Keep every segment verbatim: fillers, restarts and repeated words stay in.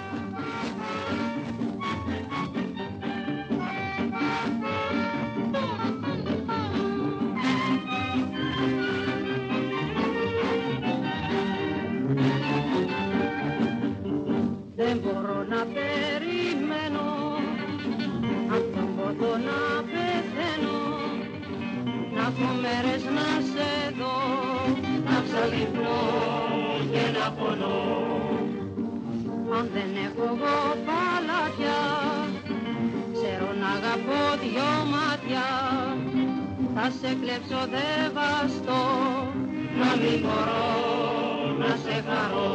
Δεν μπορώ να περιμένω απ' τον πόθο να πεθαίνω, να έχω μέρες να σε δω, να ξαλειπνώ και να πονώ. Αν δεν έχω εγώ παλάτια, ξέρω να αγαπώ δυο μάτια, θα σε κλέψω δεν βαστώ, να μην μπορώ να σε χαρώ.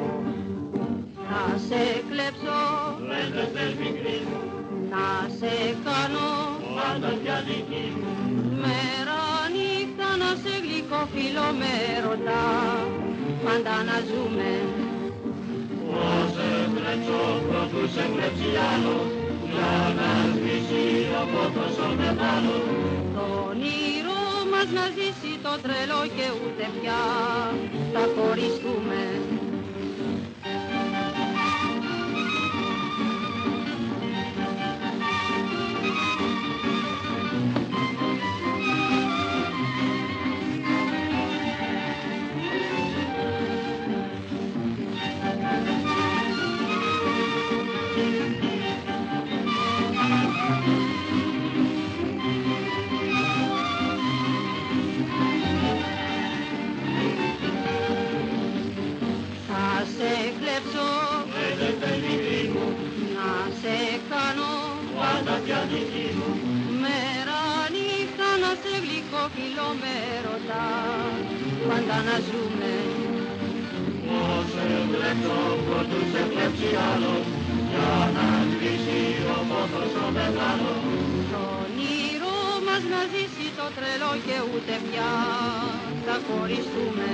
Να σε κλέψω, Πέντες μικρή μου, να σε κάνω πάντα πια δική μου. μέρα νύχτα να σε γλυκό φίλο με ρωτά, πάντα να ζούμε. Να σε κλέψω πρωτού σε κλέψει άλλος, για να σβήσει ο πόθος ο μεγάλος. Το όνειρο μας να ζήσει το τρελό και ούτε πια θα χωριστούμε. Θα σε κλέψω, Πέντες μικρή μου, να σε κάνω πάντα πια δική μου. μέρα νύχτα να σε γλυκό φίλο με ρωτά, πάντα να ζούμε. Να σε κλέψω πρωτού σε κλέψει άλλος, για να σβήσει ο πόθος ο μεγάλος. Το όνειρο μας να ζήσει το τρελό και ούτε πια θα χωριστούμε.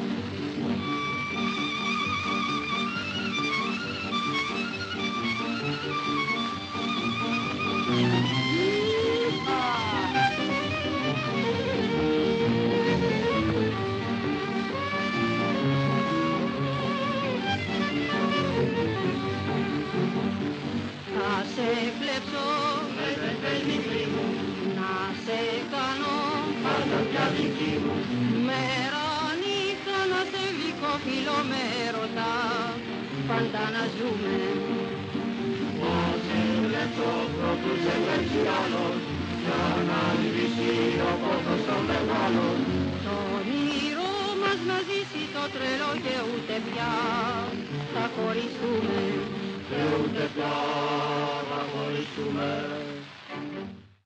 Θα σε κλέψω, Πέντες μικρή μου, να σε κάνω πάντα πια δική μου. μέρα νύχτα να σε γλυκό φίλο με ρωτά, πάντα να ζούμε. Να σε κλέψω πρωτού σε κλέψει άλλος, για να σβήσει ο πόθος ο μεγάλος. Το όνειρο μας να ζήσει το τρελό και ούτε πια θα χωριστούμε. Και ούτε πια θα χωριστούμε.